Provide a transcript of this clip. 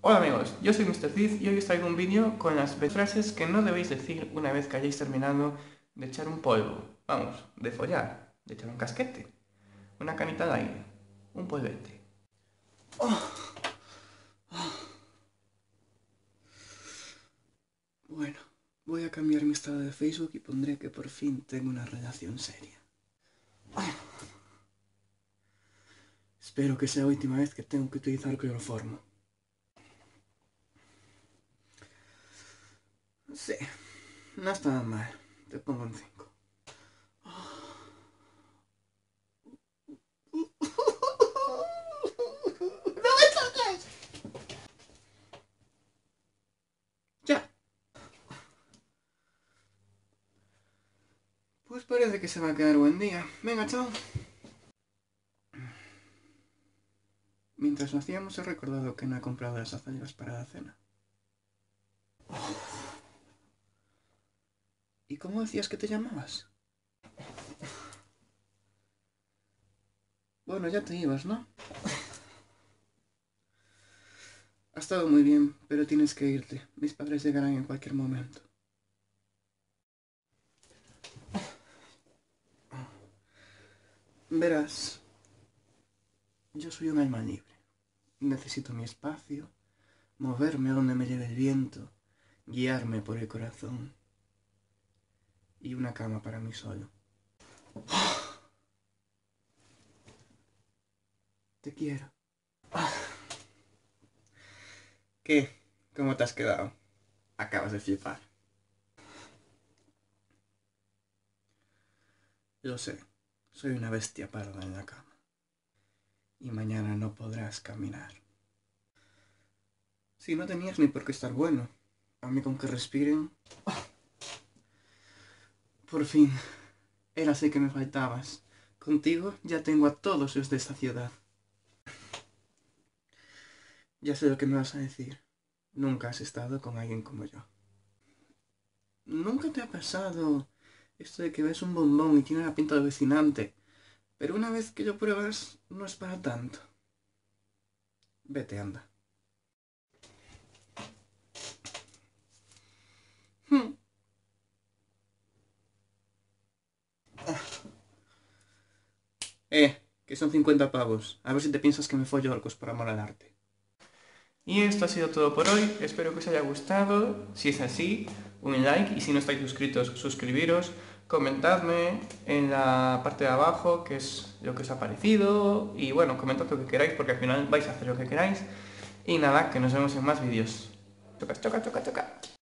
Hola amigos, yo soy Mr. Cid y hoy os traigo un vídeo con las frases que no debéis decir una vez que hayáis terminado de echar un polvo. Vamos, de follar, de echar un casquete, una canita de aire, un polvete. Bueno, voy a cambiar mi estado de Facebook y pondré que por fin tengo una relación seria. Espero que sea la última vez que tengo que utilizar cloroformo. Sí, no está nada mal. Te pongo un 5. ¡No me toques! Ya. Pues parece que se va a quedar buen día. Venga, chao. Mientras lo hacíamos he recordado que no he comprado las azallas para la cena. ¿Y cómo decías que te llamabas? Bueno, ya te ibas, ¿no? Ha estado muy bien, pero tienes que irte. Mis padres llegarán en cualquier momento. Verás, yo soy un alma libre. Necesito mi espacio, moverme a donde me lleve el viento, guiarme por el corazón y una cama para mí solo. Te quiero. ¿Qué? ¿Cómo te has quedado? Acabas de flipar. Lo sé, soy una bestia parda en la cama. Y mañana no podrás caminar. Si no tenías ni por qué estar bueno. A mí con que respiren. Por fin, eras el que me faltabas. Contigo ya tengo a todos los de esta ciudad. Ya sé lo que me vas a decir. Nunca has estado con alguien como yo. ¿Nunca te ha pasado esto de que ves un bombón y tiene la pinta de alucinante, pero una vez que lo pruebas no es para tanto? Vete, anda. Que son 50 pavos. A ver si te piensas que me follo orcos por amor al arte. Y esto ha sido todo por hoy, espero que os haya gustado. Si es así, un like, y si no estáis suscritos, suscribiros. Comentadme en la parte de abajo qué es lo que os ha parecido y bueno, comentad lo que queráis porque al final vais a hacer lo que queráis. Y nada, que nos vemos en más vídeos. Choca, choca, choca, choca.